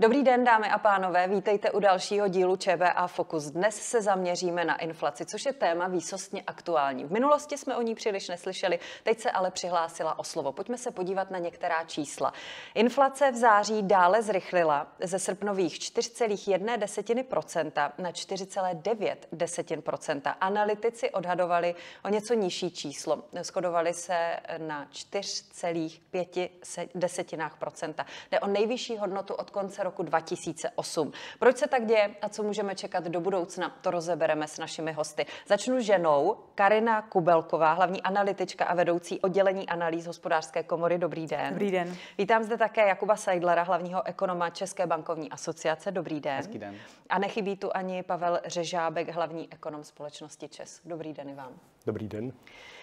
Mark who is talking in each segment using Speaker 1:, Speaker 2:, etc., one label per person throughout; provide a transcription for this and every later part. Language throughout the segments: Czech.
Speaker 1: Dobrý den, dámy a pánové, vítejte u dalšího dílu ČBA Focus. Dnes se zaměříme na inflaci, což je téma výsostně aktuální. V minulosti jsme o ní příliš neslyšeli, teď se ale přihlásila o slovo. Pojďme se podívat na některá čísla. Inflace v září dále zrychlila ze srpnových 4,1% na 4,9%. Analytici odhadovali o něco nižší číslo. Shodovali se na 4,5%. Jde o nejvyšší hodnotu od konce roku 2008. Proč se tak děje a co můžeme čekat do budoucna, to rozebereme s našimi hosty. Začnu ženou. Karina Kubelková, hlavní analytička a vedoucí oddělení analýz Hospodářské komory. Dobrý den.
Speaker 2: Dobrý den.
Speaker 1: Vítám zde také Jakuba Seidlera, hlavního ekonoma České bankovní asociace. Dobrý den.
Speaker 3: Hezký den.
Speaker 1: A nechybí tu ani Pavel Řežábek, hlavní ekonom společnosti ČEZ. Dobrý den i vám.
Speaker 4: Dobrý den.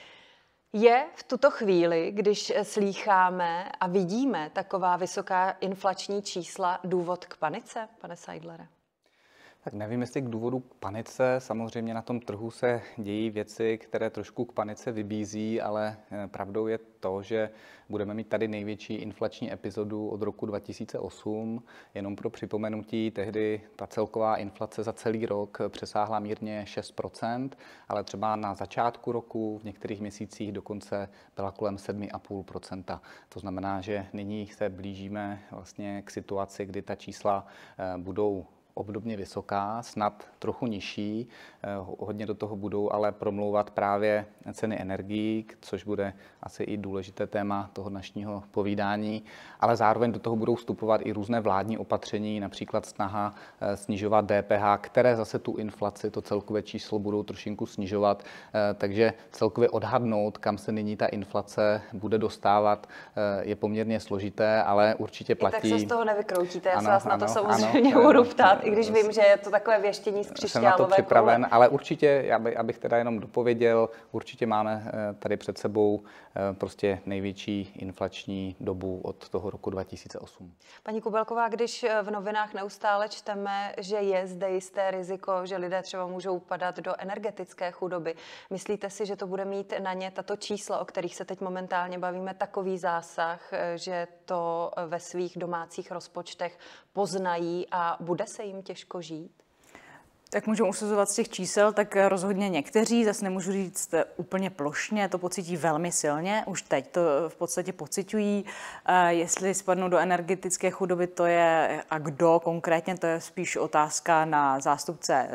Speaker 1: Je v tuto chvíli, když slýcháme a vidíme taková vysoká inflační čísla, důvod k panice, pane Seidlere?
Speaker 3: Tak nevím, jestli k důvodu k panice. Samozřejmě na tom trhu se dějí věci, které trošku k panice vybízí, ale pravdou je to, že budeme mít tady největší inflační epizodu od roku 2008. Jenom pro připomenutí, tehdy ta celková inflace za celý rok přesáhla mírně 6%, ale třeba na začátku roku v některých měsících dokonce byla kolem 7,5%. To znamená, že nyní se blížíme vlastně k situaci, kdy ta čísla budou obdobně vysoká, snad trochu nižší. Hodně do toho budou ale promlouvat právě ceny energií, což bude asi i důležité téma toho dnešního povídání, ale zároveň do toho budou vstupovat i různé vládní opatření, například snaha snižovat DPH, které zase tu inflaci, to celkové číslo budou trošinku snižovat, takže celkově odhadnout, kam se nyní ta inflace bude dostávat, je poměrně složité, ale určitě platí.
Speaker 1: I tak se z toho nevykroutíte, já se vás na to samozřejmě budu ptát, i když vím, že je to takové věštění z křišťálové
Speaker 3: koule. Jsem na to připraven, ale určitě, abych teda jenom dopověděl, určitě máme tady před sebou prostě největší inflační dobu od toho roku 2008.
Speaker 1: Paní Kubelková, když v novinách neustále čteme, že je zde jisté riziko, že lidé třeba můžou padat do energetické chudoby, myslíte si, že to bude mít na ně tato čísla, o kterých se teď momentálně bavíme, takový zásah, že to ve svých domácích rozpočtech poznají a bude se jim těžko žít?
Speaker 2: Tak můžeme usuzovat z těch čísel, tak rozhodně někteří, zase nemůžu říct úplně plošně, to pocítí velmi silně, už teď to v podstatě pociťují. Jestli spadnou do energetické chudoby, to je a kdo konkrétně, to je spíš otázka na zástupce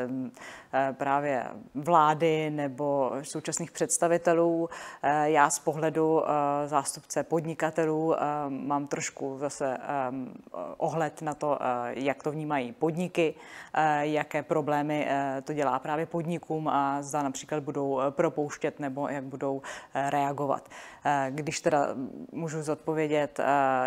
Speaker 2: právě vlády nebo současných představitelů. Já z pohledu zástupce podnikatelů mám trošku zase ohled na to, jak to vnímají podniky, jaké problémy to dělá právě podnikům a zda například budou propouštět nebo jak budou reagovat. Když teda můžu zodpovědět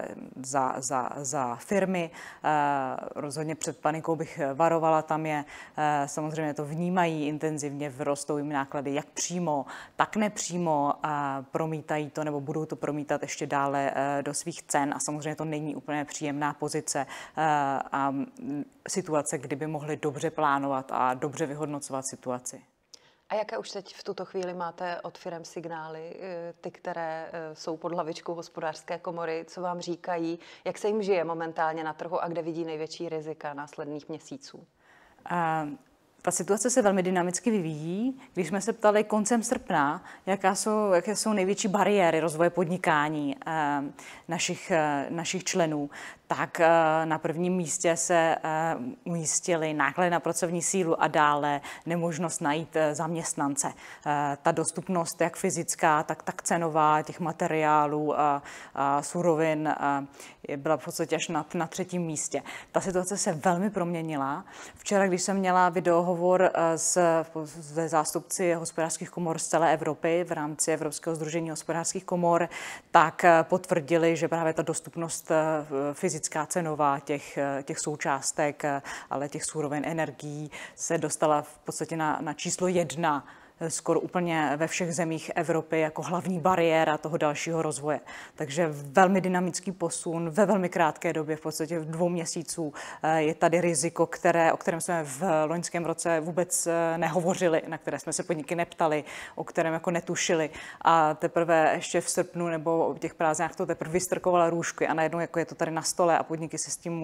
Speaker 2: za firmy, rozhodně před panikou bych varovala, tam je samozřejmě to vnímají intenzivně, rostou jim náklady jak přímo, tak nepřímo, promítají to nebo budou to promítat ještě dále do svých cen a samozřejmě to není úplně příjemná pozice a situace, kdyby mohli dobře plánovat a dobře vyhodnocovat situaci.
Speaker 1: A jaké už teď v tuto chvíli máte od firem signály, ty, které jsou pod hlavičkou Hospodářské komory, co vám říkají, jak se jim žije momentálně na trhu a kde vidí největší rizika následných měsíců?
Speaker 2: Ta situace se velmi dynamicky vyvíjí. Když jsme se ptali koncem srpna, jaké jsou největší bariéry rozvoje podnikání našich členů, tak na prvním místě se umístily náklady na pracovní sílu a dále nemožnost najít zaměstnance. Ta dostupnost, jak fyzická, tak cenová, těch materiálů a surovin byla v podstatě až na třetím místě. Ta situace se velmi proměnila. Včera, když jsem měla videohovor se zástupci hospodářských komor z celé Evropy v rámci Evropského sdružení hospodářských komor, tak potvrdili, že právě ta dostupnost fyzická, cenová těch součástek, ale těch surovin energií se dostala v podstatě na číslo 1 skoro úplně ve všech zemích Evropy jako hlavní bariéra toho dalšího rozvoje. Takže velmi dynamický posun ve velmi krátké době, v podstatě v 2 měsíců je tady riziko, o kterém jsme v loňském roce vůbec nehovořili, na které jsme se podniky neptali, o kterém jako netušili. A teprve ještě v srpnu nebo v těch prázdninách to teprve vystrkovala růžky a najednou jako je to tady na stole a podniky se s tím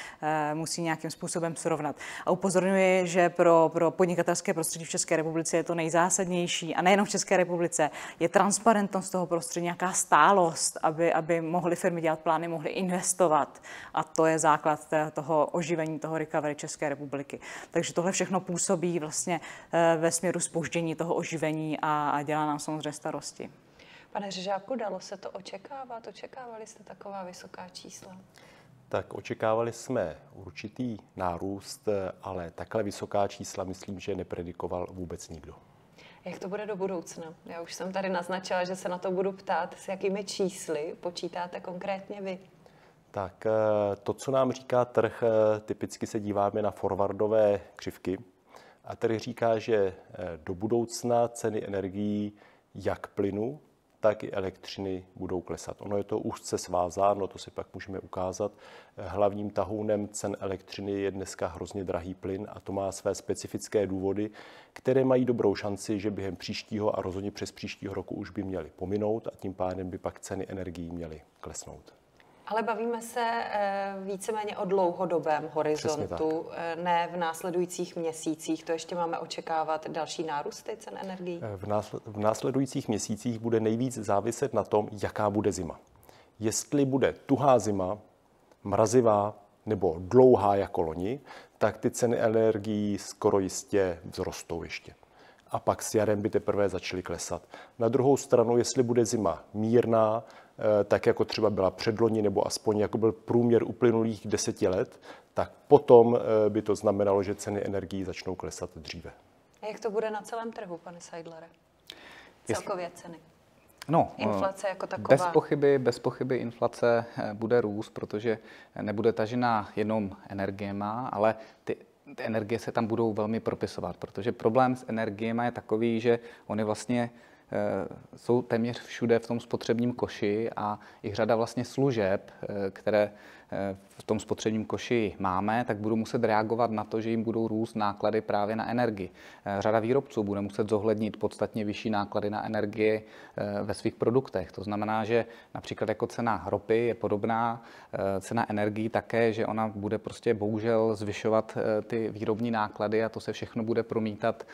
Speaker 2: musí nějakým způsobem srovnat. A upozorňuji, že pro podnikatelské prostředí v České republice je to nejzásadnější a nejenom v České republice, je transparentnost toho prostředí, nějaká stálost, aby mohly firmy dělat plány, mohly investovat a to je základ toho oživení, toho recovery České republiky. Takže tohle všechno působí vlastně ve směru zpoždění toho oživení a dělá nám samozřejmě starosti.
Speaker 1: Pane Řežáku, dalo se to očekávat? Očekávali jste taková vysoká čísla?
Speaker 4: Tak očekávali jsme určitý nárůst, ale takhle vysoká čísla myslím, že nepredikoval vůbec nikdo.
Speaker 1: Jak to bude do budoucna? Já už jsem tady naznačila, že se na to budu ptát, s jakými čísly počítáte konkrétně vy?
Speaker 4: Tak to, co nám říká trh, typicky se díváme na forwardové křivky a trh říká, že do budoucna ceny energií jak plynu, tak i elektřiny budou klesat. Ono je to úzce svázáno, to si pak můžeme ukázat. Hlavním tahounem cen elektřiny je dneska hrozně drahý plyn a to má své specifické důvody, které mají dobrou šanci, že během příštího a rozhodně přes příštího roku už by měly pominout a tím pádem by pak ceny energií měly klesnout.
Speaker 1: Ale bavíme se víceméně o dlouhodobém horizontu, ne v následujících měsících. To ještě máme očekávat další nárůsty cen energií?
Speaker 4: V následujících měsících bude nejvíc záviset na tom, jaká bude zima. Jestli bude tuhá zima, mrazivá nebo dlouhá jako loni, tak ty ceny energií skoro jistě vzrostou ještě. A pak s jarem by teprve začaly klesat. Na druhou stranu, jestli bude zima mírná, tak jako třeba byla předloni, nebo aspoň jako byl průměr uplynulých 10 let, tak potom by to znamenalo, že ceny energií začnou klesat dříve.
Speaker 1: A jak to bude na celém trhu, pane Seidlere? Celkově ceny.
Speaker 3: No,
Speaker 1: inflace jako taková.
Speaker 3: Bez pochyby inflace bude růst, protože nebude tažená jenom energiema, ale ty energie se tam budou velmi propisovat, protože problém s energiemi je takový, že oni vlastně jsou téměř všude v tom spotřebním koši a i řada vlastně služeb, které v tom spotřebním koši máme, tak budou muset reagovat na to, že jim budou růst náklady právě na energii. Řada výrobců bude muset zohlednit podstatně vyšší náklady na energii ve svých produktech. To znamená, že například jako cena ropy je podobná, cena energií také, že ona bude prostě bohužel zvyšovat ty výrobní náklady a to se všechno bude promítat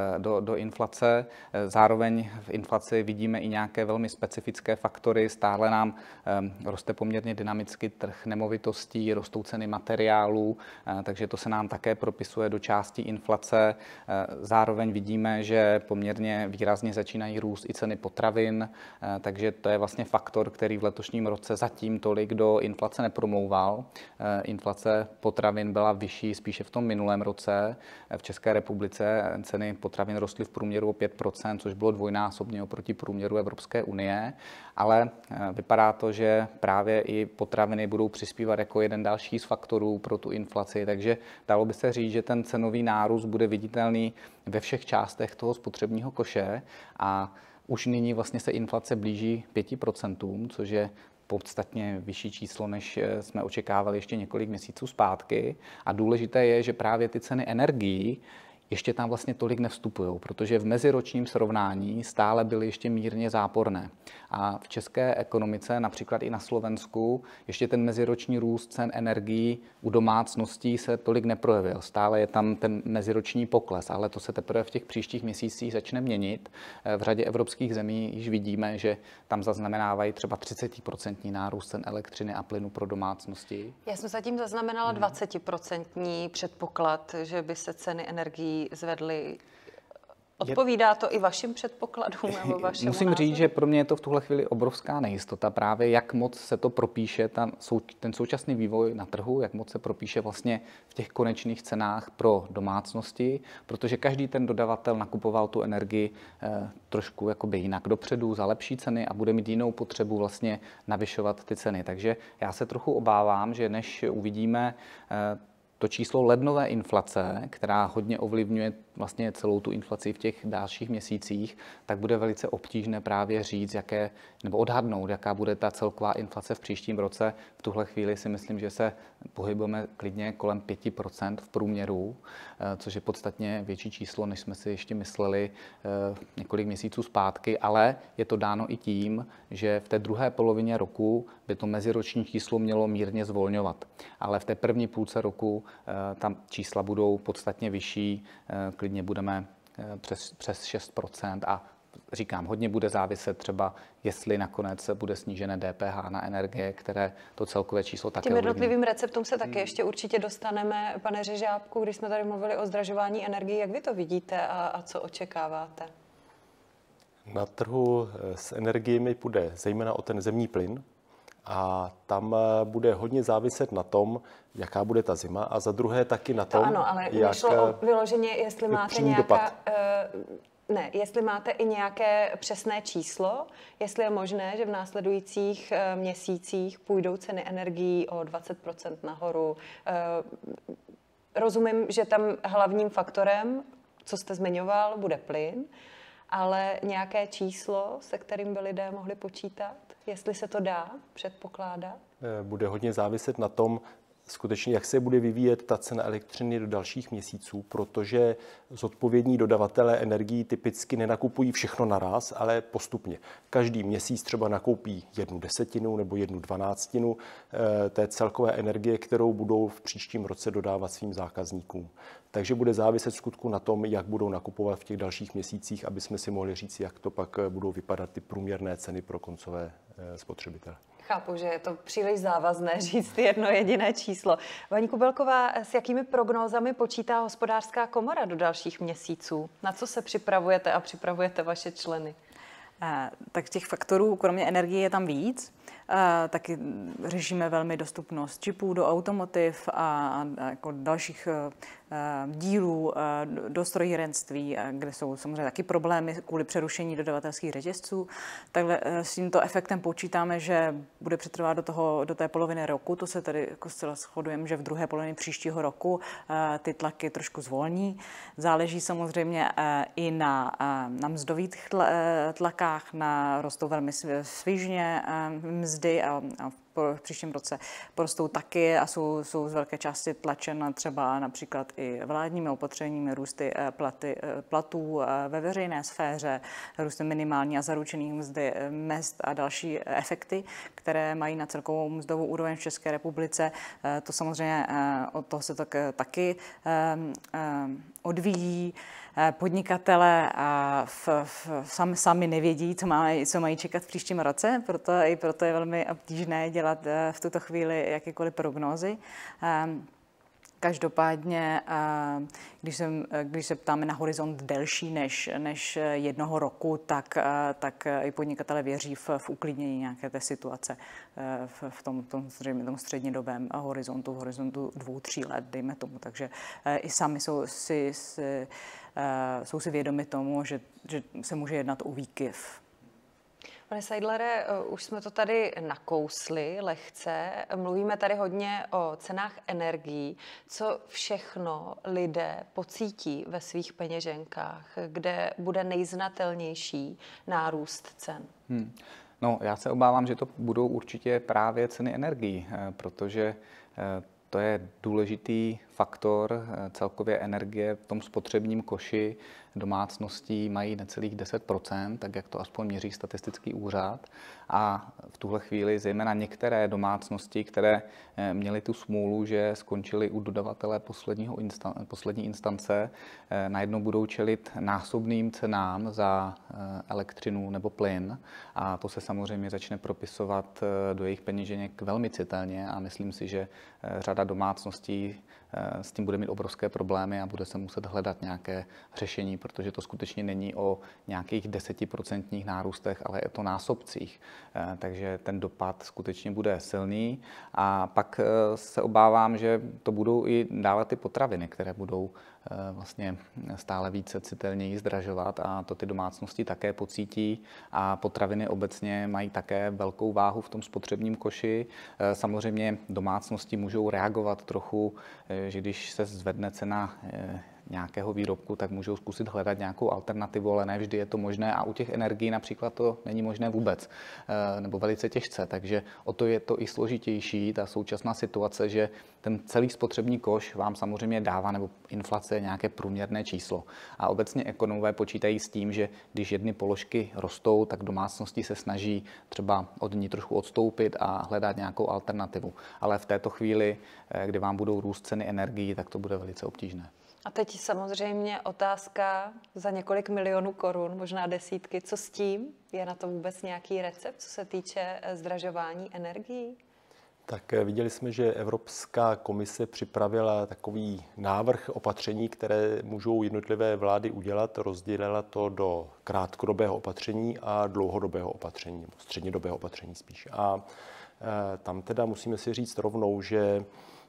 Speaker 3: do inflace. Zároveň v inflaci vidíme i nějaké velmi specifické faktory. Stále nám roste poměrně dynamicky trh nemovitostí, rostou ceny materiálů, takže to se nám také propisuje do části inflace. Zároveň vidíme, že poměrně výrazně začínají růst i ceny potravin, takže to je vlastně faktor, který v letošním roce zatím tolik do inflace nepromlouval. Inflace potravin byla vyšší spíše v tom minulém roce. V České republice ceny potravin rostly v průměru o 5%, což bylo dvojnásobně oproti průměru Evropské unie, ale vypadá to, že právě i potraviny budou přispívat jako jeden další z faktorů pro tu inflaci, takže dalo by se říct, že ten cenový nárůst bude viditelný ve všech částech toho spotřebního koše a už nyní vlastně se inflace blíží 5%, což je podstatně vyšší číslo, než jsme očekávali ještě několik měsíců zpátky. A důležité je, že právě ty ceny energií ještě tam vlastně tolik nevstupují, protože v meziročním srovnání stále byly ještě mírně záporné. A v české ekonomice, například i na Slovensku, ještě ten meziroční růst cen energií u domácností se tolik neprojevil. Stále je tam ten meziroční pokles, ale to se teprve v těch příštích měsících začne měnit. V řadě evropských zemí již vidíme, že tam zaznamenávají třeba 30% nárůst cen elektřiny a plynu pro domácnosti.
Speaker 1: Já jsem zatím zaznamenala 20% předpoklad, že by se ceny energií zvedly. Odpovídá to i vašim předpokladům nebo vašemu
Speaker 3: Musím
Speaker 1: názoru?
Speaker 3: říct, že pro mě je to v tuhle chvíli obrovská nejistota právě, jak moc se to propíše, ten současný vývoj na trhu, jak moc se propíše vlastně v těch konečných cenách pro domácnosti, protože každý ten dodavatel nakupoval tu energii trošku jakoby jinak dopředu za lepší ceny a bude mít jinou potřebu vlastně navyšovat ty ceny. Takže já se trochu obávám, že než uvidíme to číslo lednové inflace, která hodně ovlivňuje vlastně celou tu inflaci v těch dalších měsících, tak bude velice obtížné právě říct, nebo odhadnout, jaká bude ta celková inflace v příštím roce. V tuhle chvíli si myslím, že se pohybujeme klidně kolem 5% v průměru, což je podstatně větší číslo, než jsme si ještě mysleli několik měsíců zpátky, ale je to dáno i tím, že v té druhé polovině roku by to meziroční číslo mělo mírně zvolňovat. Ale v té první půlce roku tam čísla budou podstatně vyšší, klidně budeme přes 6% a říkám, hodně bude záviset třeba, jestli nakonec bude snížené DPH na energie, které to celkové číslo také
Speaker 1: Těm jednotlivým receptům se taky ještě určitě dostaneme. Pane Řežábku, když jsme tady mluvili o zdražování energií, jak vy to vidíte a co očekáváte?
Speaker 4: Na trhu s energiemi půjde zejména o ten zemní plyn a tam bude hodně záviset na tom, jaká bude ta zima a za druhé taky na tom,
Speaker 1: ano, ale nešlo o vyloženě, jestli máte nějaká... Ne, jestli máte i nějaké přesné číslo, jestli je možné, že v následujících měsících půjdou ceny energií o 20% nahoru. Rozumím, že tam hlavním faktorem, co jste zmiňoval, bude plyn, ale nějaké číslo, se kterým by lidé mohli počítat, jestli se to dá předpokládat?
Speaker 4: Bude hodně záviset na tom, skutečně, jak se bude vyvíjet ta cena elektřiny do dalších měsíců, protože zodpovědní dodavatelé energií typicky nenakupují všechno naraz, ale postupně. Každý měsíc třeba nakoupí 1/10 nebo 1/12 té celkové energie, kterou budou v příštím roce dodávat svým zákazníkům. Takže bude záviset skutku na tom, jak budou nakupovat v těch dalších měsících, aby jsme si mohli říct, jak to pak budou vypadat ty průměrné ceny pro koncové spotřebitele.
Speaker 1: Chápu, že je to příliš závazné říct jedno jediné číslo. Paní Kubelková, s jakými prognózami počítá Hospodářská komora do dalších měsíců? Na co se připravujete a připravujete vaše členy?
Speaker 2: Tak těch faktorů, kromě energie, je tam víc. Taky řešíme velmi dostupnost čipů do automotiv a jako dalších dílů do strojírenství, kde jsou samozřejmě taky problémy kvůli přerušení dodavatelských řetězců. Takhle s tímto efektem počítáme, že bude přetrvat do té poloviny roku. To se tady jako zcela shodujeme, že v druhé polovině příštího roku ty tlaky trošku zvolní. Záleží samozřejmě i na mzdových tlakách, rostou velmi svižně mzdy a v příštím roce porostou taky a jsou z velké části tlačena třeba například i vládními opatřeními, růsty platů ve veřejné sféře, růsty minimální a zaručených mezd a další efekty, které mají na celkovou mzdovou úroveň v České republice. To samozřejmě od toho se taky odvíjí. Podnikatelé sami nevědí, co mají čekat v příštím roce, proto je velmi obtížné dělat v tuto chvíli jakékoliv prognózy. Každopádně, když se ptáme na horizont delší než jednoho roku, tak i podnikatelé věří v uklidnění nějaké té situace v tom střednědobém horizontu, v horizontu 2-3 let, dejme tomu. Takže i sami jsou si vědomi tomu, že se může jednat o výkyv.
Speaker 1: Pane Seidlere, už jsme to tady nakousli lehce. Mluvíme tady hodně o cenách energií. Co všechno lidé pocítí ve svých peněženkách, kde bude nejznatelnější nárůst cen?
Speaker 3: No, já se obávám, že to budou určitě právě ceny energií, protože to je důležitý faktor. Celkově energie v tom spotřebním koši domácností mají necelých 10%, tak jak to aspoň měří statistický úřad. A v tuhle chvíli zejména některé domácnosti, které měly tu smůlu, že skončily u dodavatele poslední instance, najednou budou čelit násobným cenám za elektřinu nebo plyn. A to se samozřejmě začne propisovat do jejich peněženek velmi citelně a myslím si, že řada domácností s tím bude mít obrovské problémy a bude se muset hledat nějaké řešení, protože to skutečně není o nějakých 10% nárůstech, ale je to násobcích. Takže ten dopad skutečně bude silný. A pak se obávám, že to budou i dále ty potraviny, které budou vlastně stále více citelněji zdražovat a to ty domácnosti také pocítí a potraviny obecně mají také velkou váhu v tom spotřebním koši. Samozřejmě domácnosti můžou reagovat trochu, že když se zvedne cena nějakého výrobku, tak můžou zkusit hledat nějakou alternativu, ale ne vždy je to možné a u těch energií například to není možné vůbec, nebo velice těžce, takže o to je to i složitější, ta současná situace, že ten celý spotřební koš vám samozřejmě dává, nebo inflace je nějaké průměrné číslo. A obecně ekonomové počítají s tím, že když jedny položky rostou, tak domácnosti se snaží třeba od ní trošku odstoupit a hledat nějakou alternativu. Ale v této chvíli, kdy vám budou růst ceny energií, tak to bude velice obtížné.
Speaker 1: A teď samozřejmě otázka za několik milionů korun, možná desítky. Co s tím? Je na to vůbec nějaký recept, co se týče zdražování energií?
Speaker 4: Tak viděli jsme, že Evropská komise připravila takový návrh opatření, které můžou jednotlivé vlády udělat. Rozdělila to do krátkodobého opatření a dlouhodobého opatření, nebo střednědobého opatření spíš. A tam teda musíme si říct rovnou, že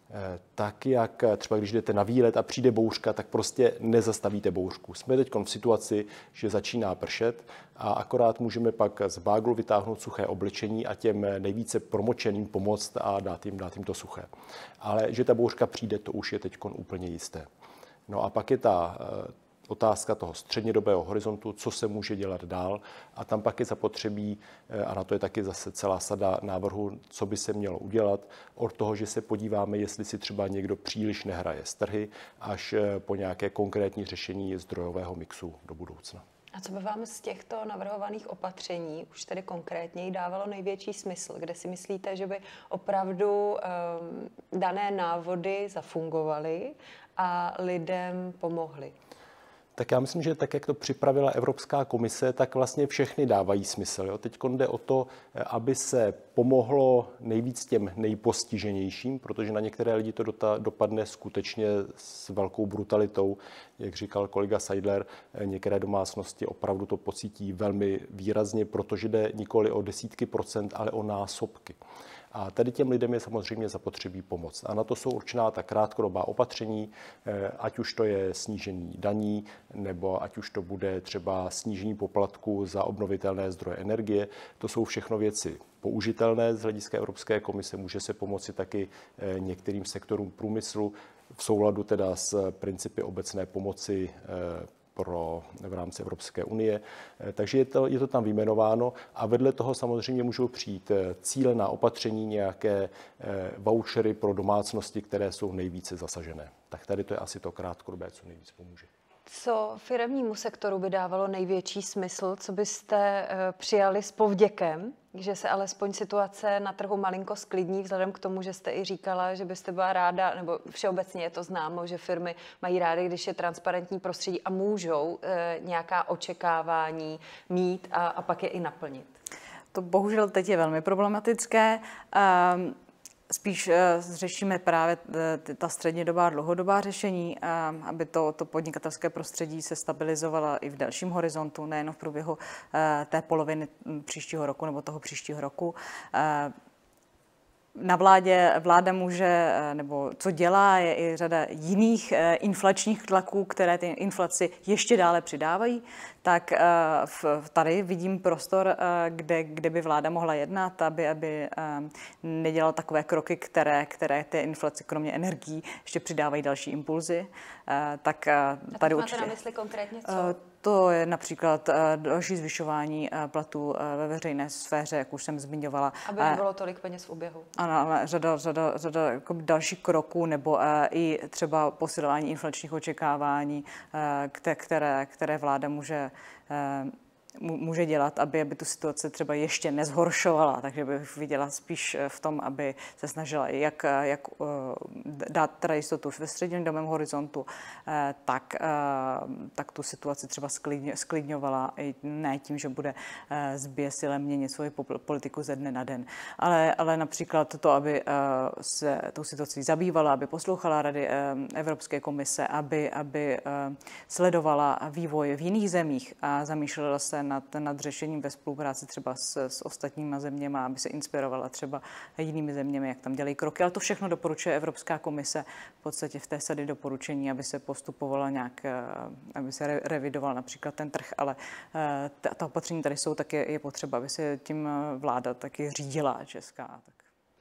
Speaker 4: tak jak třeba když jdete na výlet a přijde bouřka, tak prostě nezastavíte bouřku. Jsme teď v situaci, že začíná pršet a akorát můžeme pak z báglu vytáhnout suché oblečení a těm nejvíce promočeným pomoct a dát jim to suché. Ale že ta bouřka přijde, to už je teď úplně jisté. No a pak je ta otázka toho střednědobého horizontu, co se může dělat dál a tam pak je zapotřebí, a na to je taky zase celá sada návrhů, co by se mělo udělat, od toho, že se podíváme, jestli si třeba někdo příliš nehraje s trhy, až po nějaké konkrétní řešení zdrojového mixu do budoucna.
Speaker 1: A co by vám z těchto navrhovaných opatření už tedy konkrétně dávalo největší smysl? Kde si myslíte, že by opravdu dané návody zafungovaly a lidem pomohly?
Speaker 4: Tak já myslím, že tak, jak to připravila Evropská komise, tak vlastně všechny dávají smysl. Jo? Teď jde o to, aby se pomohlo nejvíc těm nejpostiženějším, protože na některé lidi to dopadne skutečně s velkou brutalitou. Jak říkal kolega Seidler, některé domácnosti opravdu to pocítí velmi výrazně, protože jde nikoli o desítky procent, ale o násobky. A tady těm lidem je samozřejmě zapotřebí pomoc. A na to jsou určená ta krátkodobá opatření, ať už to je snížení daní, nebo ať už to bude třeba snížení poplatku za obnovitelné zdroje energie. To jsou všechno věci použitelné z hlediska Evropské komise. Může se pomoci taky některým sektorům průmyslu v souladu teda s principy obecné pomoci v rámci Evropské unie. Takže je to tam vyjmenováno a vedle toho samozřejmě můžou přijít cílená opatření, nějaké vouchery pro domácnosti, které jsou nejvíce zasažené. Tak tady to je asi to krátkodobé, co nejvíc pomůže.
Speaker 1: Co firemnímu sektoru by dávalo největší smysl, co byste přijali s povděkem, že se alespoň situace na trhu malinko sklidní, vzhledem k tomu, že jste i říkala, že byste byla ráda, nebo všeobecně je to známo, že firmy mají rády, když je transparentní prostředí a můžou nějaká očekávání mít a pak je i naplnit.
Speaker 2: To bohužel teď je velmi problematické. Spíš řešíme právě ta střednědobá a dlouhodobá řešení, aby to podnikatelské prostředí se stabilizovalo i v delším horizontu, nejen v průběhu té poloviny příštího roku nebo toho příštího roku. Na vláda může, nebo co dělá, je i řada jiných inflačních tlaků, které ty inflaci ještě dále přidávají. Tak tady vidím prostor, kde by vláda mohla jednat, aby nedělala takové kroky, které té inflaci kromě energií ještě přidávají další impulzy. Tak tady
Speaker 1: určitě. Máte na mysli konkrétně co?
Speaker 2: To je například další zvyšování platů ve veřejné sféře, jak už jsem zmiňovala.
Speaker 1: Aby nebylo tolik peněz v oběhu.
Speaker 2: Ano, ale řada jako dalších kroků, nebo i třeba posilování inflačních očekávání, které vláda může dělat, aby tu situaci třeba ještě nezhoršovala. Takže bych viděla spíš v tom, aby se snažila jak dát teda jistotu ve střednědobém horizontu, tak tu situaci třeba sklidňovala, ne tím, že bude zběsile měnit svoji politiku ze dne na den. Ale například to, aby se tou situací zabývala, aby poslouchala rady Evropské komise, aby sledovala vývoj v jiných zemích a zamýšlela se nad řešením ve spolupráci třeba s ostatníma zeměmi, aby se inspirovala třeba jinými zeměmi, jak tam dělají kroky. Ale to všechno doporučuje Evropská komise v podstatě v té sady doporučení, aby se postupovala nějak, aby se revidoval například ten trh, ale ta opatření tady jsou, tak je potřeba, aby se tím vláda taky řídila česká. Tak.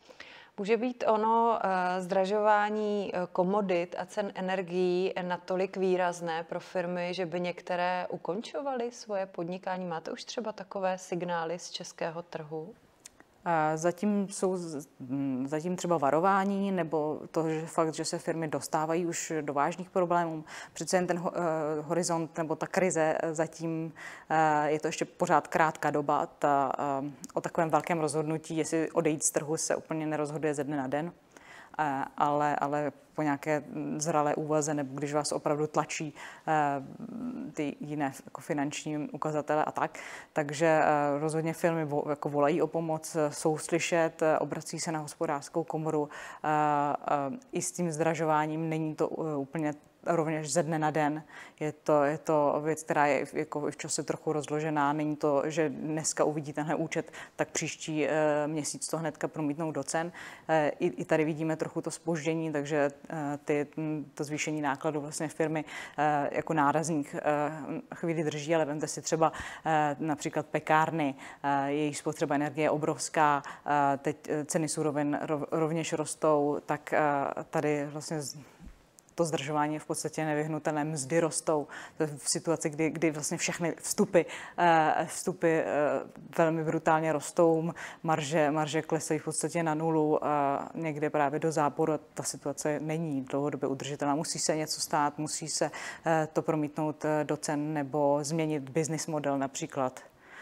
Speaker 1: Může být ono zdražování komodit a cen energií natolik výrazné pro firmy, že by některé ukončovaly svoje podnikání? Máte už třeba takové signály z českého trhu?
Speaker 2: Zatím jsou třeba varování nebo to, že fakt, že se firmy dostávají už do vážných problémů. Přece jen ten horizont nebo ta krize zatím je to ještě pořád krátká doba. O takovém velkém rozhodnutí, jestli odejít z trhu, se úplně nerozhoduje ze dne na den. Ale po nějaké zralé úvaze, nebo když vás opravdu tlačí ty jiné jako finanční ukazatele a tak. Takže rozhodně firmy jako volají o pomoc, jsou slyšet, obrací se na hospodářskou komoru. I s tím zdražováním není to úplně rovněž ze dne na den. Je to věc, která je jako v čase trochu rozložená. Není to, že dneska uvidí tenhle účet, tak příští měsíc to hnedka promítnou do cen. I tady vidíme trochu to zpoždění, takže to zvýšení nákladů vlastně firmy jako nárazník chvíli drží, ale vemte si třeba například pekárny, jejich spotřeba energie je obrovská, teď ceny surovin rovněž rostou, tak tady vlastně to zdržování je v podstatě nevyhnutelné, mzdy rostou. V situaci, kdy vlastně všechny vstupy velmi brutálně rostou, marže klesají v podstatě na nulu a někde právě do záporu. Ta situace není dlouhodobě udržitelná. Musí se něco stát, musí se to promítnout do cen nebo změnit business model například.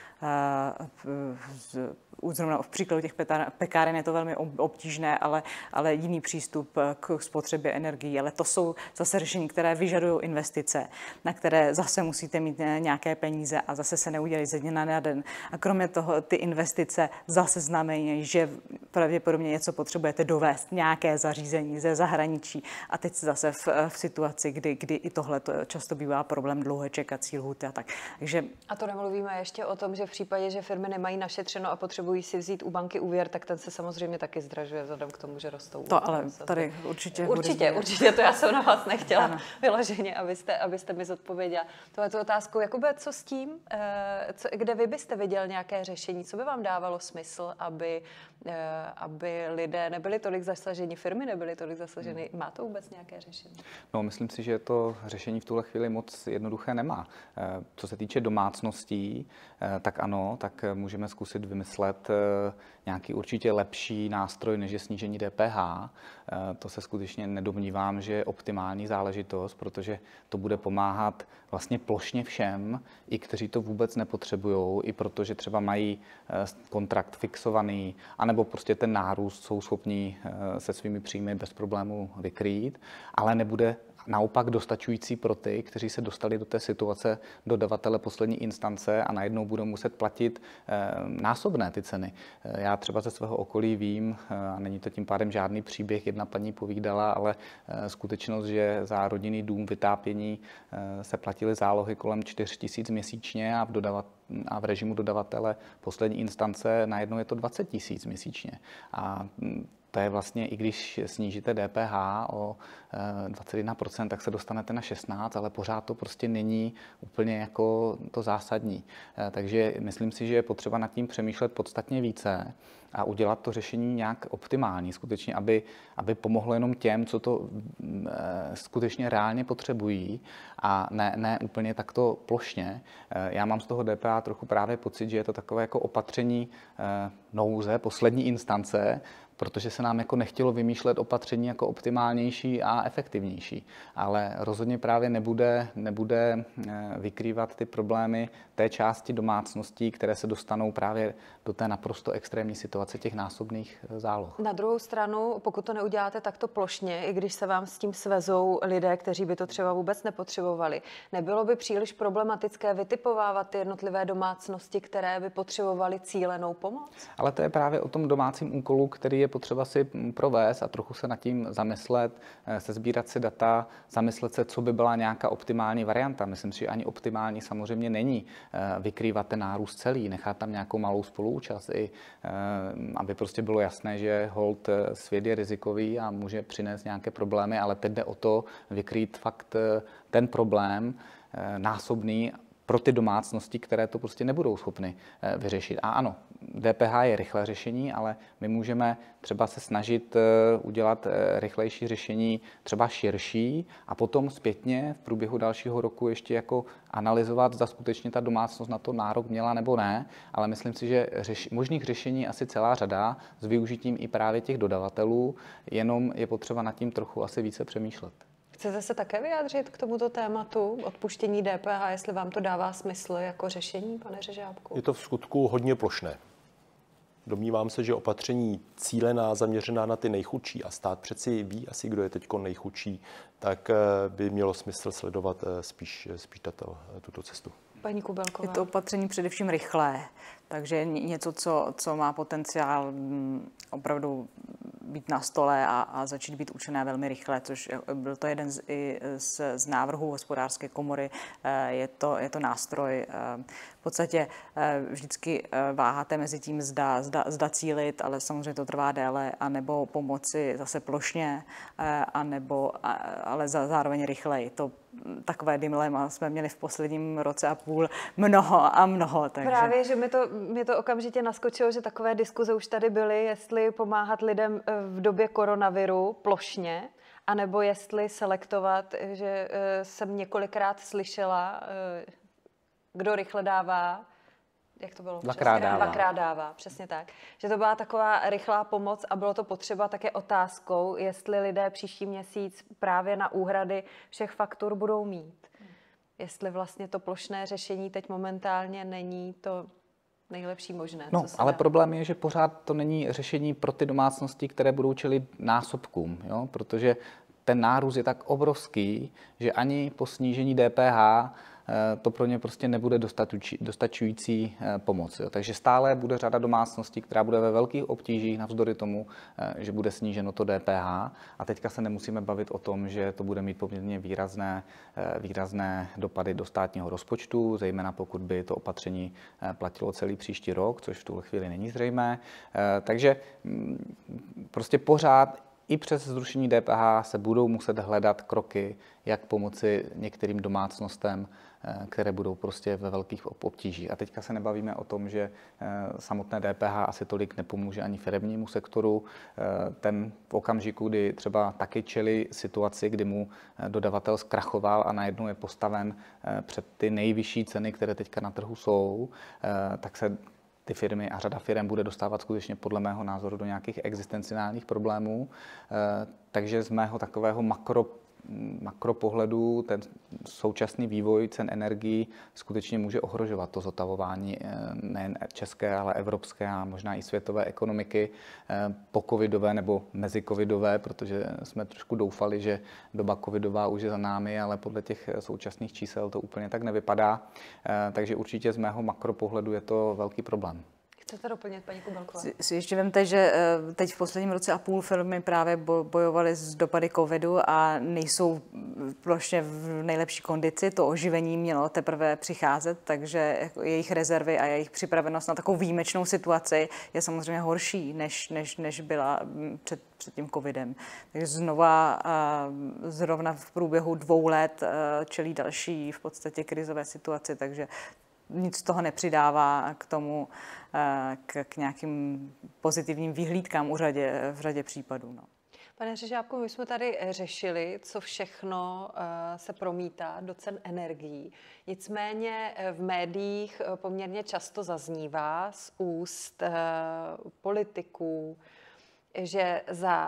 Speaker 2: Zrovna v příkladu těch pekáren je to velmi obtížné, ale jiný přístup k spotřebě energií. Ale to jsou zase řešení, které vyžadují investice, na které zase musíte mít nějaké peníze a zase se neudělají ze dne na den. A kromě toho ty investice zase znamenají, že pravděpodobně něco potřebujete dovést, nějaké zařízení ze zahraničí. A teď zase v situaci, kdy i tohle často bývá problém, dlouhé čekací lhůty a tak. Takže...
Speaker 1: A to nemluvíme ještě o tom, že v případě, že firmy nemají našetřeno a potřebují si vzít u banky úvěr, tak ten se samozřejmě taky zdražuje vzhledem k tomu, že rostou.
Speaker 2: To ale tady určitě
Speaker 1: to já jsem na vás nechtěla vyloženě, abyste mi zodpověděla tu otázku. Jakoby, co s tím? Kde vy byste viděl nějaké řešení? Co by vám dávalo smysl, aby lidé nebyli tolik zasaženi, firmy nebyly tolik zasaženy? Má to vůbec nějaké řešení?
Speaker 3: No, myslím si, že to řešení v tuhle chvíli moc jednoduché nemá. Co se týče domácností, tak ano, tak můžeme zkusit vymyslet nějaký určitě lepší nástroj, než je snížení DPH. To se skutečně nedomnívám, že je optimální záležitost, protože to bude pomáhat vlastně plošně všem, i kteří to vůbec nepotřebují, i protože třeba mají kontrakt fixovaný, anebo prostě ten nárůst jsou schopní se svými příjmy bez problémů vykrýt, ale nebude naopak dostačující pro ty, kteří se dostali do té situace dodavatele poslední instance a najednou budou muset platit násobné ty ceny. Já třeba ze svého okolí vím, a není to tím pádem žádný příběh, jedna paní povídala, ale skutečnost, že za rodinný dům vytápění se platily zálohy kolem 4 000 měsíčně a v režimu dodavatele poslední instance najednou je to 20 000 měsíčně. A to je vlastně, i když snížíte DPH o 21%, tak se dostanete na 16%, ale pořád to prostě není úplně jako to zásadní. Takže myslím si, že je potřeba nad tím přemýšlet podstatně více a udělat to řešení nějak optimální, skutečně, aby pomohlo jenom těm, co to skutečně reálně potřebují a ne úplně takto plošně. Já mám z toho DPH trochu právě pocit, že je to takové jako opatření nouze, poslední instance, protože se nám jako nechtělo vymýšlet opatření jako optimálnější a efektivnější. Ale rozhodně právě nebude vykrývat ty problémy té části domácností, které se dostanou právě do té naprosto extrémní situace těch násobných záloh.
Speaker 1: Na druhou stranu, pokud to neuděláte takto plošně, i když se vám s tím svezou lidé, kteří by to třeba vůbec nepotřebovali, nebylo by příliš problematické vytipovávat ty jednotlivé domácnosti, které by potřebovaly cílenou pomoc? Ale
Speaker 3: to je právě o tom domácím úkolu, který je potřeba si provést a trochu se nad tím zamyslet, sesbírat si data, zamyslet se, co by byla nějaká optimální varianta. Myslím si, že ani optimální samozřejmě není vykrývat ten nárůst celý, nechat tam nějakou malou spoluúčast, i aby prostě bylo jasné, že hold svět je rizikový a může přinést nějaké problémy, ale teď jde o to vykrýt fakt ten problém násobný pro ty domácnosti, které to prostě nebudou schopny vyřešit. A ano, DPH je rychlé řešení, ale my můžeme třeba se snažit udělat rychlejší řešení, třeba širší, a potom zpětně v průběhu dalšího roku ještě jako analyzovat, zda skutečně ta domácnost na to nárok měla nebo ne, ale myslím si, že možných řešení asi celá řada s využitím i právě těch dodavatelů, jenom je potřeba nad tím trochu asi více přemýšlet.
Speaker 1: Chcete se také vyjádřit k tomuto tématu odpuštění DPH, jestli vám to dává smysl jako řešení, pane Řežábku?
Speaker 4: Je to v skutku hodně plošné. Domnívám se, že opatření cílená, zaměřená na ty nejchudší, a stát přeci ví asi, kdo je teď nejchudší, tak by mělo smysl sledovat spíš tuto cestu.
Speaker 1: Paní Kubelková.
Speaker 2: Je to opatření především rychlé, takže něco, co má potenciál opravdu být na stole a začít být účinné velmi rychle, což byl to jeden z návrhů Hospodářské komory. Je to nástroj. V podstatě vždycky váháte mezi tím, zda cílit, ale samozřejmě to trvá déle, anebo pomoci zase plošně, ale zároveň rychleji. Takové dilema jsme měli v posledním roce a půl mnoho. Takže.
Speaker 1: Právě, že mi to okamžitě naskočilo, že takové diskuze už tady byly, jestli pomáhat lidem v době koronaviru plošně, anebo jestli selektovat, že jsem několikrát slyšela, kdo rychle dává, jak to bylo? Dvakrát dává, přesně tak. Že to byla taková rychlá pomoc a bylo to potřeba také otázkou, jestli lidé příští měsíc právě na úhrady všech faktur budou mít. Jestli vlastně to plošné řešení teď momentálně není to nejlepší možné.
Speaker 3: No, ale problém je, že pořád to není řešení pro ty domácnosti, které budou čelit násobkům, jo? Protože ten nárůst je tak obrovský, že ani po snížení DPH to pro ně prostě nebude dostačující pomoc. Jo. Takže stále bude řada domácností, která bude ve velkých obtížích navzdory tomu, že bude sníženo to DPH. A teďka se nemusíme bavit o tom, že to bude mít poměrně výrazné dopady do státního rozpočtu, zejména pokud by to opatření platilo celý příští rok, což v tuhle chvíli není zřejmé. Takže prostě pořád i přes zrušení DPH se budou muset hledat kroky, jak pomoci některým domácnostem, které budou prostě ve velkých obtížích. A teďka se nebavíme o tom, že samotné DPH asi tolik nepomůže ani firemnímu sektoru. Ten v okamžiku, kdy třeba taky čelí situaci, kdy mu dodavatel zkrachoval a najednou je postaven před ty nejvyšší ceny, které teďka na trhu jsou, tak se ty firmy a řada firm bude dostávat skutečně podle mého názoru do nějakých existenciálních problémů. Takže z mého takového makropohledu ten současný vývoj cen energií skutečně může ohrožovat to zotavování nejen české, ale evropské a možná i světové ekonomiky po covidové nebo mezi covidové, protože jsme trošku doufali, že doba covidová už je za námi, ale podle těch současných čísel to úplně tak nevypadá. Takže určitě z mého makropohledu je to velký problém.
Speaker 1: Chcete doplnit, paní Kubelková?
Speaker 2: Si ještě vemte, že teď v posledním roce a půl firmy právě bojovaly s dopady covidu a nejsou plošně v nejlepší kondici. To oživení mělo teprve přicházet, takže jejich rezervy a jejich připravenost na takovou výjimečnou situaci je samozřejmě horší, než byla před tím covidem. Takže zrovna v průběhu 2 let čelí další v podstatě krizové situaci, takže nic z toho nepřidává k tomu, k nějakým pozitivním vyhlídkám v řadě případů. No.
Speaker 1: Pane Řežábku, my jsme tady řešili, co všechno se promítá do cen energií. Nicméně v médiích poměrně často zaznívá z úst politiků, že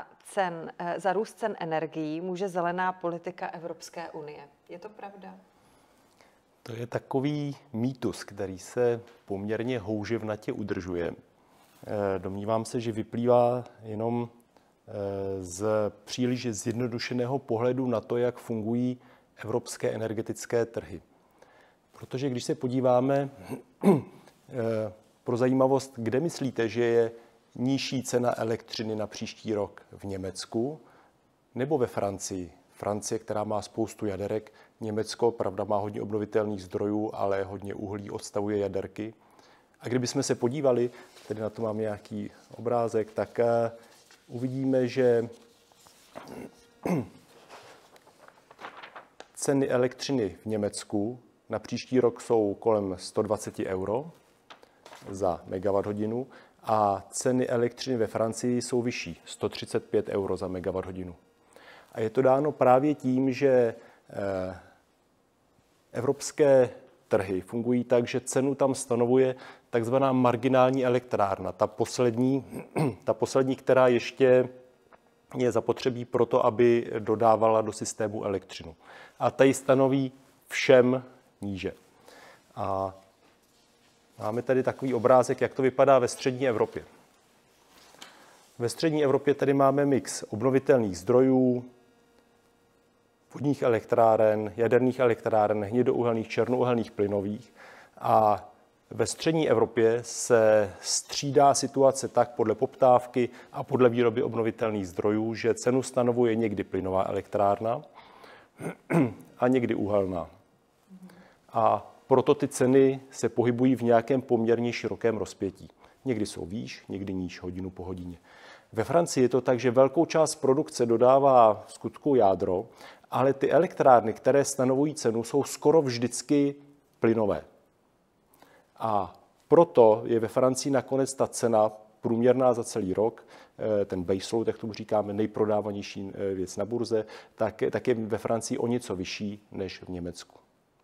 Speaker 1: za růst cen energií může zelená politika Evropské unie. Je to pravda?
Speaker 4: To je takový mýtus, který se poměrně houževnatě udržuje. Domnívám se, že vyplývá jenom z příliš zjednodušeného pohledu na to, jak fungují evropské energetické trhy. Protože když se podíváme pro zajímavost, kde myslíte, že je nižší cena elektřiny na příští rok? V Německu nebo ve Francii? Francie, která má spoustu jaderek, Německo, pravda, má hodně obnovitelných zdrojů, ale hodně uhlí odstavuje jaderky. A kdybychom se podívali, tedy na to mám nějaký obrázek, tak uvidíme, že ceny elektřiny v Německu na příští rok jsou kolem 120 euro za megawatt hodinu a ceny elektřiny ve Francii jsou vyšší, 135 euro za megawatt hodinu. A je to dáno právě tím, že evropské trhy fungují tak, že cenu tam stanovuje takzvaná marginální elektrárna, ta poslední, která ještě je zapotřebí pro to, aby dodávala do systému elektřinu. A ta ji stanoví všem níže. A máme tady takový obrázek, jak to vypadá ve střední Evropě. Ve střední Evropě tady máme mix obnovitelných zdrojů, vodních elektráren, jaderných elektráren, hnědouhelných, černouhelných, plynových. A ve střední Evropě se střídá situace tak podle poptávky a podle výroby obnovitelných zdrojů, že cenu stanovuje někdy plynová elektrárna a někdy uhelná. A proto ty ceny se pohybují v nějakém poměrně širokém rozpětí. Někdy jsou výš, někdy níž, hodinu po hodině. Ve Francii je to tak, že velkou část produkce dodává v skutku jádro, ale ty elektrárny, které stanovují cenu, jsou skoro vždycky plynové. A proto je ve Francii nakonec ta cena průměrná za celý rok, ten baseload, jak tomu říkáme, nejprodávanější věc na burze, tak je ve Francii o něco vyšší než v Německu.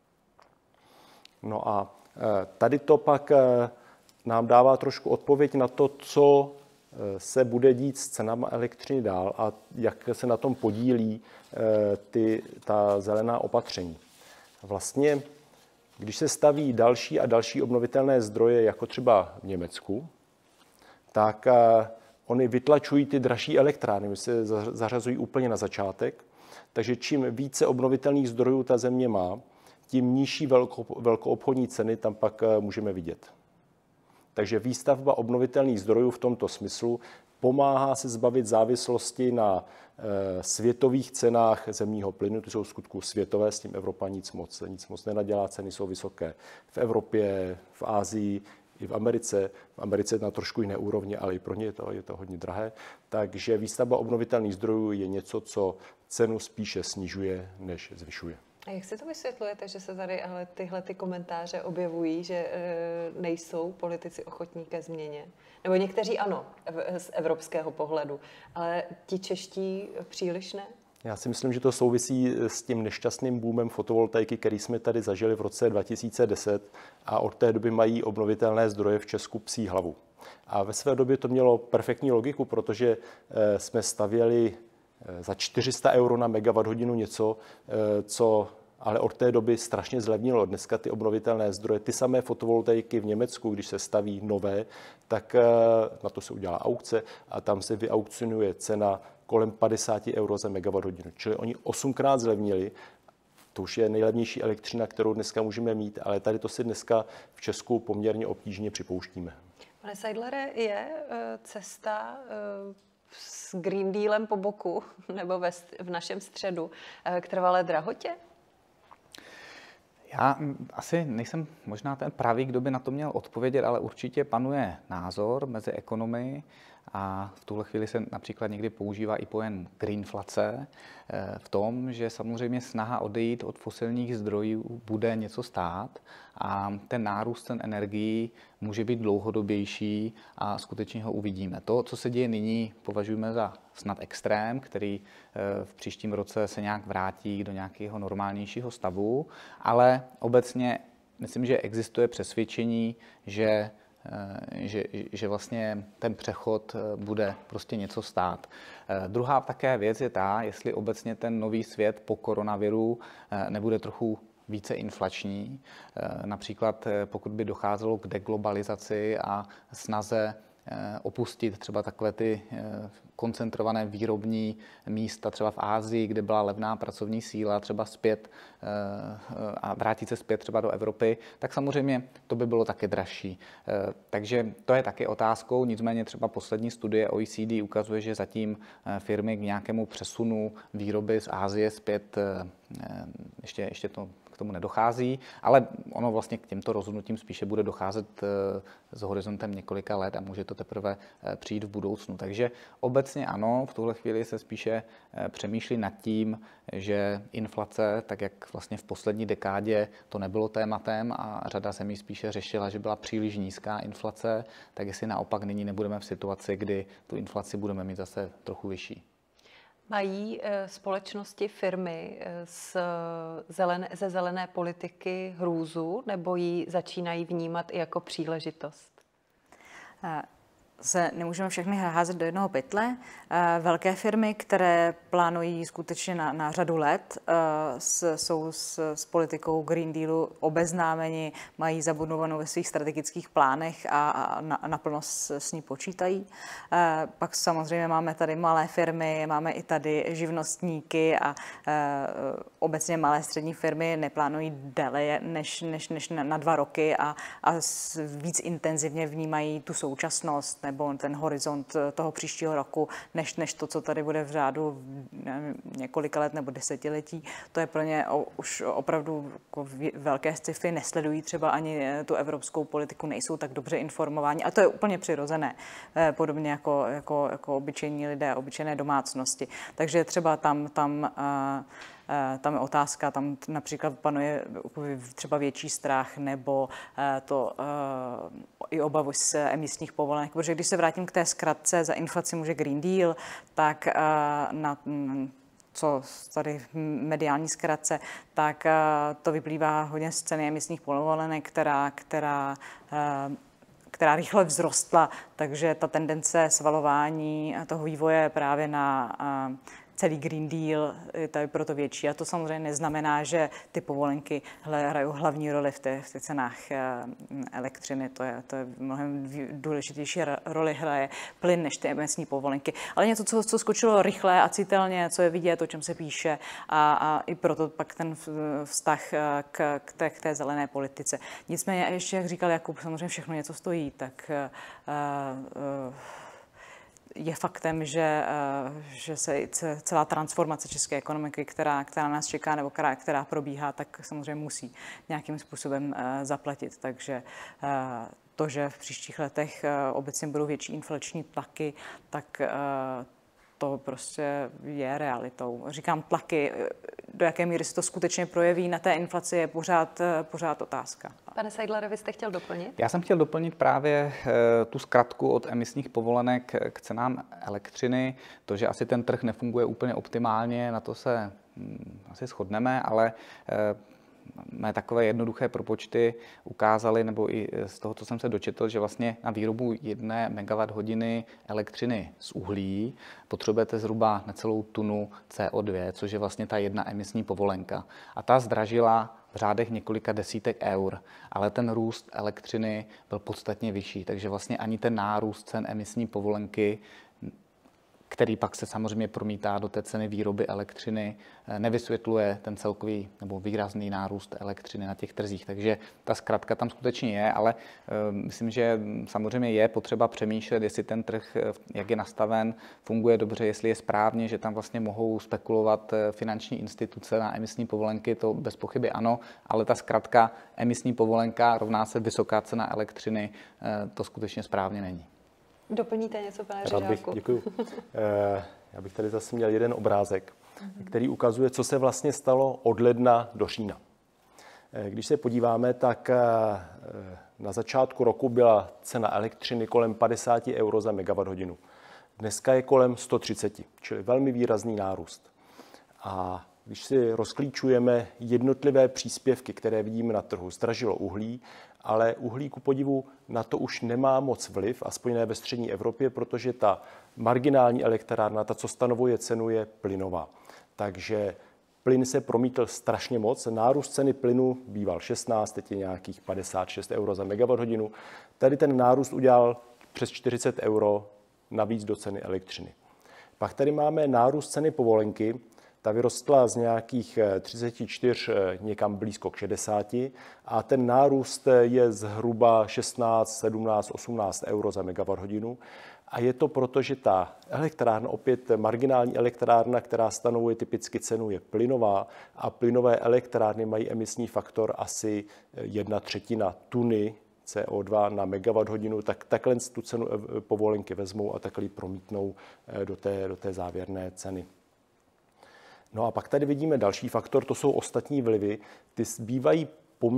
Speaker 4: No a tady to pak nám dává trošku odpověď na to, co se bude dít s cenama elektřiny dál a jak se na tom podílí ta zelená opatření. Vlastně, když se staví další a další obnovitelné zdroje, jako třeba v Německu, tak oni vytlačují ty dražší elektrárny, se zařazují úplně na začátek, takže čím více obnovitelných zdrojů ta země má, tím nižší velkoobchodní ceny tam pak můžeme vidět. Takže výstavba obnovitelných zdrojů v tomto smyslu pomáhá se zbavit závislosti na světových cenách zemního plynu. Ty jsou v skutku světové, s tím Evropa nic moc nenadělá, ceny jsou vysoké v Evropě, v Asii, i v Americe. V Americe na trošku jiné úrovni, ale i pro ně je to hodně drahé. Takže výstavba obnovitelných zdrojů je něco, co cenu spíše snižuje, než zvyšuje.
Speaker 1: A jak si to vysvětlujete, že se tady ale tyhle komentáře objevují, že nejsou politici ochotní ke změně? Nebo někteří ano, z evropského pohledu, ale ti čeští příliš ne?
Speaker 4: Já si myslím, že to souvisí s tím nešťastným boomem fotovoltaiky, který jsme tady zažili v roce 2010 a od té doby mají obnovitelné zdroje v Česku psí hlavu. A ve své době to mělo perfektní logiku, protože jsme stavěli za 400 euro na megawatt hodinu něco, co ale od té doby strašně zlevnilo. Dneska ty obnovitelné zdroje, ty samé fotovoltaiky v Německu, když se staví nové, tak na to se udělá aukce a tam se vyaukcionuje cena kolem 50 euro za megawatt hodinu. Čili oni 8krát zlevnili. To už je nejlevnější elektřina, kterou dneska můžeme mít, ale tady to si dneska v Česku poměrně obtížně připouštíme.
Speaker 1: Pane Seidlere, je cesta s Green Dealem po boku nebo v našem středu k trvalé drahotě?
Speaker 3: Já asi nejsem možná ten pravý, kdo by na to měl odpovědět, ale určitě panuje názor mezi ekonomy a v tuhle chvíli se například někdy používá i pojem greenflace v tom, že samozřejmě snaha odejít od fosilních zdrojů bude něco stát a ten nárůst cen energií může být dlouhodobější a skutečně ho uvidíme. To, co se děje nyní, považujeme za snad extrém, který v příštím roce se nějak vrátí do nějakého normálnějšího stavu, ale obecně myslím, že existuje přesvědčení, že vlastně ten přechod bude prostě něco stát. Druhá také věc je ta, jestli obecně ten nový svět po koronaviru nebude trochu více inflační. Například pokud by docházelo k deglobalizaci a snaze opustit třeba takové ty koncentrované výrobní místa třeba v Asii, kde byla levná pracovní síla, třeba zpět a vrátit se zpět třeba do Evropy, tak samozřejmě to by bylo taky dražší. Takže to je taky otázkou, nicméně třeba poslední studie OECD ukazuje, že zatím firmy k nějakému přesunu výroby z Asie zpět ještě to k tomu nedochází, ale ono vlastně k těmto rozhodnutím spíše bude docházet s horizontem několika let a může to teprve přijít v budoucnu. Takže obecně ano, v tuhle chvíli se spíše přemýšlí nad tím, že inflace, tak jak vlastně v poslední dekádě to nebylo tématem a řada zemí spíše řešila, že byla příliš nízká inflace, tak jestli naopak nyní nebudeme v situaci, kdy tu inflaci budeme mít zase trochu vyšší.
Speaker 1: Mají společnosti, firmy ze zelené politiky hrůzu, nebo ji začínají vnímat i jako příležitost?
Speaker 2: Se nemůžeme všechny házet do jednoho pytle. Velké firmy, které plánují skutečně na řadu let, jsou s politikou Green Dealu obeznámeni, mají zabudovanou ve svých strategických plánech a naplno s ní počítají. Pak samozřejmě máme tady malé firmy, máme i tady živnostníky a obecně malé střední firmy neplánují déle než na 2 roky a víc intenzivně vnímají tu současnost nebo ten horizont toho příštího roku, než to, co tady bude v řádu několika let nebo desetiletí. To je pro ně už opravdu jako velké sci-fi, nesledují třeba ani tu evropskou politiku, nejsou tak dobře informováni a to je úplně přirozené, podobně jako obyčejní lidé, obyčejné domácnosti. Takže třeba tam je otázka, tam například panuje třeba větší strach nebo i obavu z emisních povolenek. Protože když se vrátím k té zkratce za inflaci může Green Deal, tak co tady mediální zkratce, tak to vyplývá hodně z ceny emisních povolenek, která rychle vzrostla, takže ta tendence svalování toho vývoje právě na celý Green Deal je tady proto větší. A to samozřejmě neznamená, že ty povolenky hrajou hlavní roli v těch cenách elektřiny. To je mnohem důležitější roli hraje plyn než ty emisní povolenky. Ale něco, co skočilo rychle a citelně, co je vidět, o čem se píše a i proto pak ten vztah k té zelené politice. Nicméně ještě, jak říkal Jakub, samozřejmě všechno něco stojí, tak je faktem, že se celá transformace české ekonomiky, která nás čeká nebo která probíhá, tak samozřejmě musí nějakým způsobem zaplatit. Takže to, že v příštích letech obecně budou větší inflační tlaky, tak to prostě je realitou. Říkám tlaky, do jaké míry se to skutečně projeví na té inflaci, je pořád otázka.
Speaker 1: Pane Seidlere, vy jste chtěl doplnit?
Speaker 3: Já jsem chtěl doplnit právě tu zkratku od emisních povolenek k cenám elektřiny. To, že asi ten trh nefunguje úplně optimálně, na to se asi shodneme, ale mé takové jednoduché propočty ukázaly, nebo i z toho, co jsem se dočetl, že vlastně na výrobu 1 MWh elektřiny z uhlí potřebujete zhruba necelou tunu CO2, což je vlastně ta jedna emisní povolenka. A ta zdražila v řádech několika desítek eur, ale ten růst elektřiny byl podstatně vyšší, takže vlastně ani ten nárůst cen emisní povolenky, který pak se samozřejmě promítá do té ceny výroby elektřiny, nevysvětluje ten celkový nebo výrazný nárůst elektřiny na těch trzích. Takže ta zkratka tam skutečně je, ale myslím, že samozřejmě je potřeba přemýšlet, jestli ten trh, jak je nastaven, funguje dobře, jestli je správně, že tam vlastně mohou spekulovat finanční instituce na emisní povolenky, to bez pochyby ano, ale ta zkratka emisní povolenka rovná se vysoká cena elektřiny, to skutečně správně není.
Speaker 1: Doplníte něco, pane Řežáku?
Speaker 4: Děkuju. Já bych tady zase měl jeden obrázek, který ukazuje, co se vlastně stalo od ledna do října. Když se podíváme, tak na začátku roku byla cena elektřiny kolem 50 euro za megawatthodinu. Dneska je kolem 130, čili velmi výrazný nárůst. A když si rozklíčujeme jednotlivé příspěvky, které vidíme na trhu, zdražilo uhlí, ale uhlí ku podivu na to už nemá moc vliv, aspoň ne ve střední Evropě, protože ta marginální elektrárna, ta, co stanovuje cenu, je plynová. Takže plyn se promítl strašně moc. Nárůst ceny plynu býval 16, teď je nějakých 56 euro za megawatthodinu. Tady ten nárůst udělal přes 40 euro navíc do ceny elektřiny. Pak tady máme nárůst ceny povolenky. Ta vyrostla z nějakých 34 někam blízko k 60 a ten nárůst je zhruba 16, 17, 18 euro za megawatthodinu. A je to proto, že ta elektrárna, opět marginální elektrárna, která stanovuje typicky cenu, je plynová a plynové elektrárny mají emisní faktor asi 1/3 tuny CO2 na megawatt hodinu, tak takhle tu cenu povolenky vezmou a takhle ji promítnou do té závěrné ceny. No a pak tady vidíme další faktor, to jsou ostatní vlivy. Ty bývají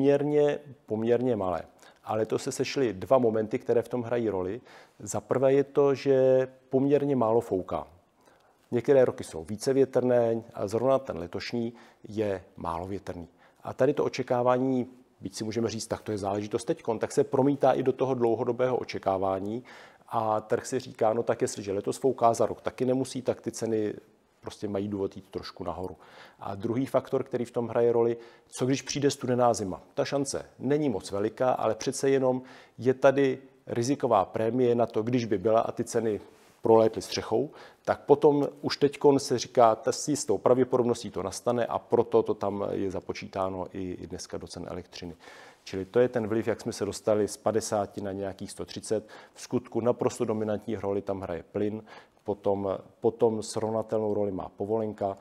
Speaker 4: poměrně malé. Ale to se sešly dva momenty, které v tom hrají roli. Za prvé je to, že poměrně málo fouká. Některé roky jsou více větrné a zrovna ten letošní je málo větrný. A tady to očekávání, byť si můžeme říct, tak to je záležitost teďkon, tak se promítá i do toho dlouhodobého očekávání a trh si říká, no tak jestliže letos fouká, za rok taky nemusí, tak ty ceny prostě mají důvod jít trošku nahoru. A druhý faktor, který v tom hraje roli, co když přijde studená zima. Ta šance není moc veliká, ale přece jenom je tady riziková prémie na to, když by byla a ty ceny prolétly střechou, tak potom už teďkon se říká, s jistou pravděpodobností to nastane a proto to tam je započítáno i dneska do cen elektřiny. Čili to je ten vliv, jak jsme se dostali z 50 na nějakých 130. V skutku naprosto dominantní roli tam hraje plyn, potom srovnatelnou roli má povolenka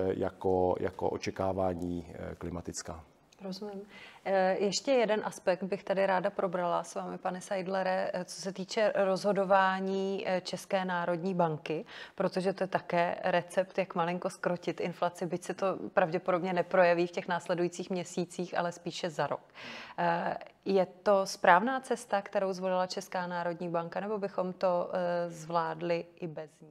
Speaker 4: jako očekávání klimatická.
Speaker 1: Rozumím. Ještě jeden aspekt bych tady ráda probrala s vámi, pane Seidlere, co se týče rozhodování České národní banky, protože to je také recept, jak malinko zkrotit inflaci, byť se to pravděpodobně neprojeví v těch následujících měsících, ale spíše za rok. Je to správná cesta, kterou zvolila Česká národní banka, nebo bychom to zvládli i bez ní?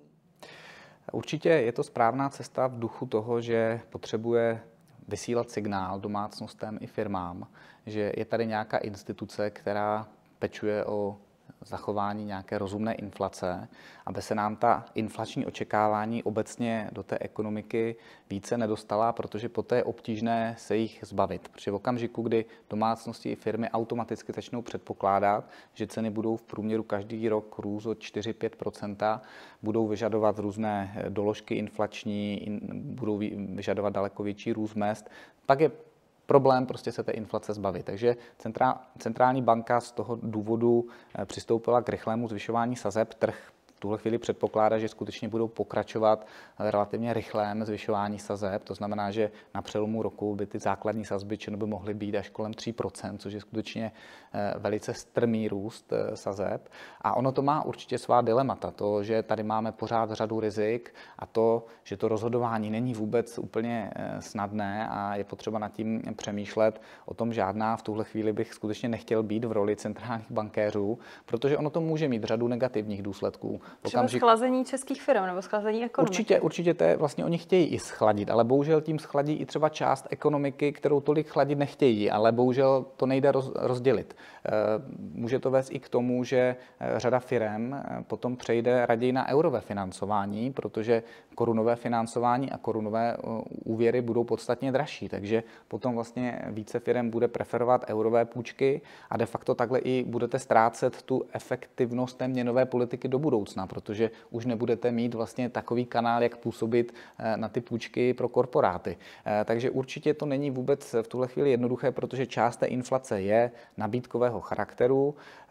Speaker 3: Určitě je to správná cesta v duchu toho, že potřebuje vysílat signál domácnostem i firmám, že je tady nějaká instituce, která pečuje o zachování nějaké rozumné inflace, aby se nám ta inflační očekávání obecně do té ekonomiky více nedostala, protože poté je obtížné se jich zbavit. Protože v okamžiku, kdy domácnosti i firmy automaticky začnou předpokládat, že ceny budou v průměru každý rok růst o 4-5%, budou vyžadovat různé doložky inflační, budou vyžadovat daleko větší růst mezd, pak je problém prostě se té inflace zbavit. Takže centrální banka z toho důvodu přistoupila k rychlému zvyšování sazeb. Trh v tuhle chvíli předpokládá, že skutečně budou pokračovat relativně rychlém zvyšování sazeb. To znamená, že na přelomu roku by ty základní sazby by mohly být až kolem 3%, což je skutečně velice strmý růst sazeb. A ono to má určitě svá dilemata. To, že tady máme pořád řadu rizik a to, že to rozhodování není vůbec úplně snadné a je potřeba nad tím přemýšlet. O tom žádná v tuhle chvíli bych skutečně nechtěl být v roli centrálních bankéřů, protože ono to může mít řadu negativních důsledků.
Speaker 1: Třeba schlazení českých firm nebo schlazení ekonomiky.
Speaker 3: Určitě to je, vlastně oni chtějí i schladit, ale bohužel tím schladí i třeba část ekonomiky, kterou tolik chladit nechtějí, ale bohužel to nejde rozdělit. Může to vést i k tomu, že řada firem potom přejde raději na eurové financování, protože korunové financování a korunové úvěry budou podstatně dražší, takže potom vlastně více firem bude preferovat eurové půjčky a de facto takhle i budete ztrácet tu efektivnost té měnové politiky do budoucna, protože už nebudete mít vlastně takový kanál, jak působit na ty půjčky pro korporáty. Takže určitě to není vůbec v tuhle chvíli jednoduché, protože část té inflace je nabídkového charakteru.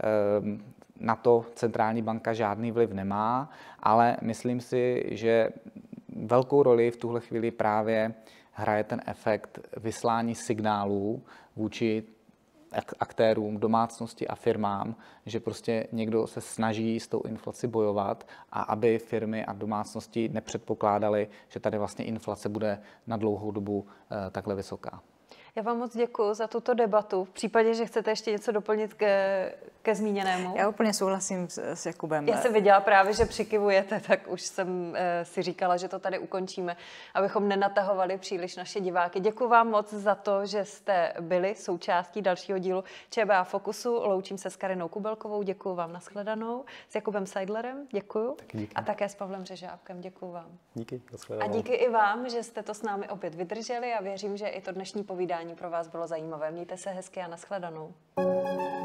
Speaker 3: Na to centrální banka žádný vliv nemá, ale myslím si, že velkou roli v tuhle chvíli právě hraje ten efekt vyslání signálů vůči aktérům, domácnosti a firmám, že prostě někdo se snaží s tou inflací bojovat a aby firmy a domácnosti nepředpokládaly, že tady vlastně inflace bude na dlouhou dobu takhle vysoká.
Speaker 1: Já vám moc děkuji za tuto debatu. V případě, že chcete ještě něco doplnit ke zmíněnému.
Speaker 2: Já úplně souhlasím s Jakubem.
Speaker 1: Já jsem viděla právě, že přikivujete, tak už jsem si říkala, že to tady ukončíme, abychom nenatahovali příliš naše diváky. Děkuji vám moc za to, že jste byli součástí dalšího dílu ČBA Fokusu. Loučím se s Karinou Kubelkovou, děkuji vám, nashledanou. S Jakubem Seidlerem, děkuji. A také s Pavlem Řežábkem, děkuji vám.
Speaker 4: Díky, nashledanou.
Speaker 1: A díky i vám, že jste to s námi opět vydrželi a věřím, že i to dnešní povídání pro vás bylo zajímavé. Mějte se hezky a nashledanou.